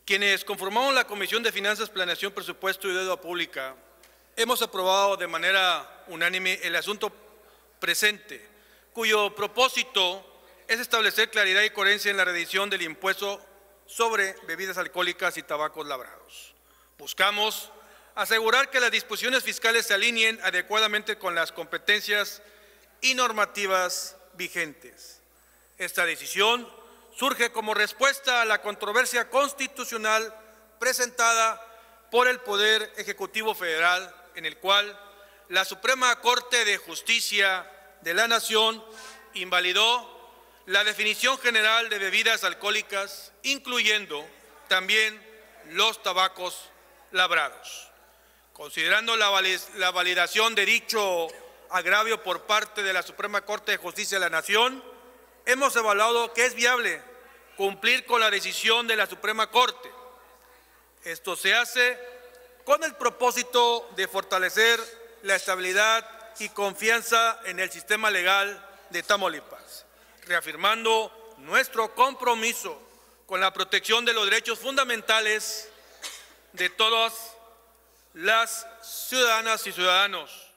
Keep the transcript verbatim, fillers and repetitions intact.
Quienes conformamos la Comisión de Finanzas, Planeación, Presupuesto y Deuda Pública, hemos aprobado de manera unánime el asunto presente, cuyo propósito es establecer claridad y coherencia en la redacción del impuesto sobre bebidas alcohólicas y tabacos labrados. Buscamos asegurar que las disposiciones fiscales se alineen adecuadamente con las competencias y normativas vigentes. Esta decisión surge como respuesta a la controversia constitucional presentada por el Poder Ejecutivo Federal, en el cual la Suprema Corte de Justicia de la Nación invalidó la definición general de bebidas alcohólicas, incluyendo también los tabacos labrados. Considerando la validación de dicho agravio por parte de la Suprema Corte de Justicia de la Nación, hemos evaluado que es viable cumplir con la decisión de la Suprema Corte. Esto se hace con el propósito de fortalecer la estabilidad y confianza en el sistema legal de Tamaulipas, reafirmando nuestro compromiso con la protección de los derechos fundamentales de todas las ciudadanas y ciudadanos.